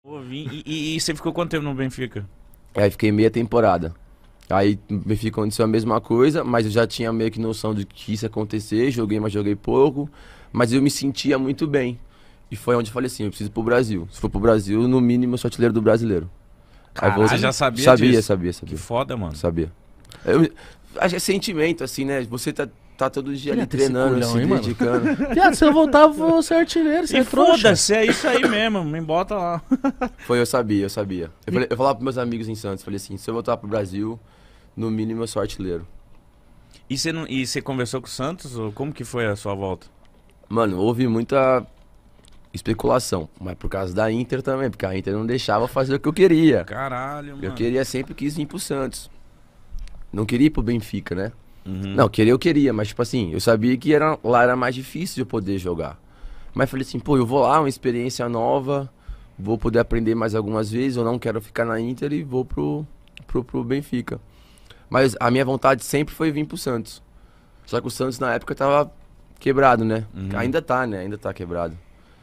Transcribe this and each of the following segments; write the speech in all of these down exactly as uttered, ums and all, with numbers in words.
Pô, vim- E, e- e você ficou quanto tempo no Benfica? Aí fiquei meia temporada. Aí no Benfica aconteceu a mesma coisa, mas eu já tinha meio que noção de que isso ia acontecer. Joguei, mas joguei pouco. Mas eu me sentia muito bem. E foi onde eu falei assim, eu preciso ir pro Brasil. Se for pro Brasil, no mínimo eu sou artilheiro do brasileiro. Aí Caralho, vou- você já sabia Sabia, disso? sabia, Que sabia. foda, mano. Sabia. Eu, acho que é sentimento, assim, né? Você tá, tá todo dia Queria ali ter esse treinando, culhão, se hein, mano? dedicando. Viado, se eu voltar, eu vou ser artilheiro, você E é trouxa. foda-se, é isso aí mesmo, me bota lá. Foi, eu sabia, eu sabia. Eu, falei, eu falava pros meus amigos em Santos, falei assim, se eu voltar pro Brasil, no mínimo eu sou artilheiro. E você, não, e você conversou com o Santos? Ou como que foi a sua volta? Mano, houve muita especulação, mas por causa da Inter também, porque a Inter não deixava fazer o que eu queria. Caralho, mano. Eu queria, sempre quis vir pro Santos. Não queria ir pro Benfica, né? Uhum. Não, querer eu queria, mas tipo assim, eu sabia que era, lá era mais difícil de eu poder jogar. Mas falei assim, pô, eu vou lá, uma experiência nova, vou poder aprender mais algumas vezes, eu não quero ficar na Inter e vou pro, pro, pro Benfica. Mas a minha vontade sempre foi vir pro Santos. Só que o Santos na época tava quebrado, né? Uhum. Ainda tá, né? Ainda tá quebrado.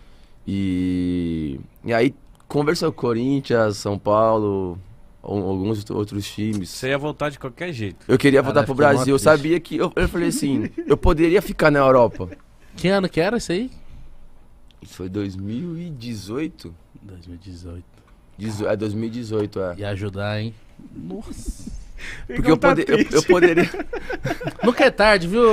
E, e aí conversou com Corinthians, São Paulo, al- alguns outros times. Você ia voltar de qualquer jeito. Eu queria Cara, voltar pro fiquei mó Brasil. Eu triste. sabia que. Eu, eu falei assim, eu poderia ficar na Europa. Que ano que era isso aí? Isso foi dois mil e dezoito? dois mil e dezoito. Dezo- É dois mil e dezoito, é. Ia ajudar, hein? Nossa. Porque eu, pode, eu, eu poderia. Nunca é tarde, viu?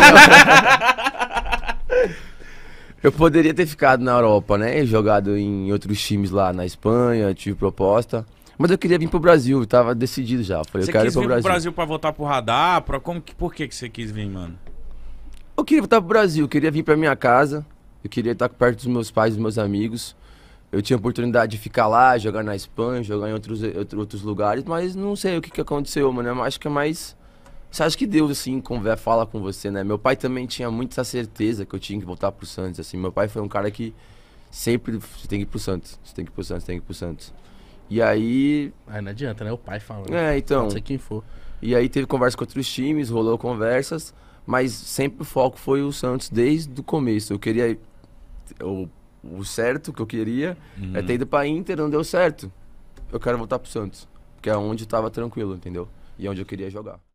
Eu poderia ter ficado na Europa, né? E jogado em outros times lá na Espanha, tive proposta. Mas eu queria vir pro Brasil, eu tava decidido já. Eu falei, Você eu quero ir quis pro vir Brasil. pro Brasil pra voltar pro radar? Pra... Como que... Por que, que você quis vir, mano? Eu queria voltar pro Brasil, eu queria vir pra minha casa. Eu queria estar perto dos meus pais, dos meus amigos. Eu tinha a oportunidade de ficar lá, jogar na Espanha, jogar em outros, outro- outros lugares, mas não sei o que, que aconteceu, mano. Eu acho que é mais. Você acha que Deus, assim, conver, fala com você, né? Meu pai também tinha muita certeza que eu tinha que voltar pro Santos, assim. Meu pai foi um cara que sempre. Você tem que ir pro Santos, você tem que ir pro Santos, você tem que ir pro Santos. E aí. Aí não adianta, né? O pai falando. É, então. Pode ser quem for. E aí teve conversa com outros times, rolou conversas, mas sempre o foco foi o Santos desde o começo. Eu queria. O, o certo que eu queria é ter ido pra Inter, não deu certo. Eu quero voltar pro Santos, que é onde eu tava tranquilo, entendeu? E é onde eu queria jogar.